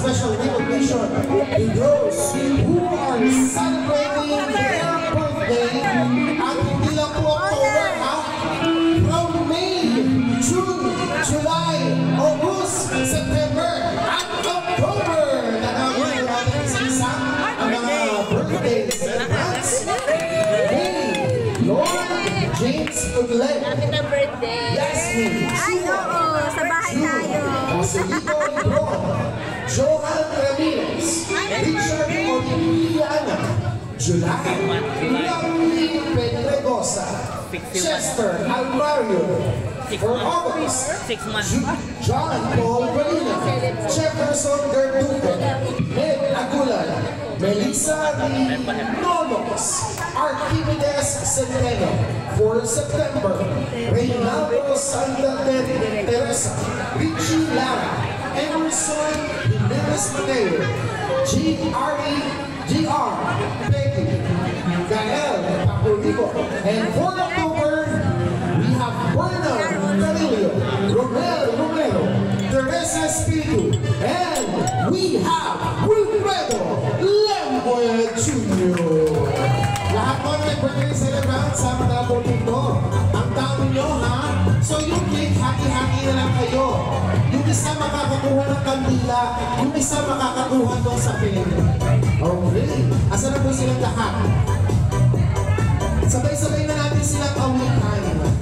special recognition to those who are celebrating their birthday. At hindi lang po October, ha? From May, June, July, August, September, at October. Nakakita natin isa-isa ang mga birthday celebrants. James Uglen. Happy birthday! Yasmin. Ay, oo. Sa bahay tayo. Joselito Lebron. Johan Ramirez. Richard Oliviana. July. Lovely Pedregosa. Chester Alvario. For August, 6 months. John Paul Molina. Jefferson Gerduque. Ned Agulan. Melissa Lee Nonos. Archimedes Centeno. For September, Reynaldo Santander Teresa, Richie Lara, Emerson Jimenez Mateo, G.R. Peggy, Gael Paculico. And for October, we have Bernard Carillo, Romel Romero, Teresa Espiritu, and we have Wilfredo Lemboy Jr. Lahat po ng birthday celebrant sa mga dito. Ang dami nyo, ha? So yung cake, hati-hati na lang kayo. Yung isa makakakuha ng kandila, yung isa makakakuha ng sapin. Okay. Asa na po silang lahat? Sabay-sabay na natin silang awitan.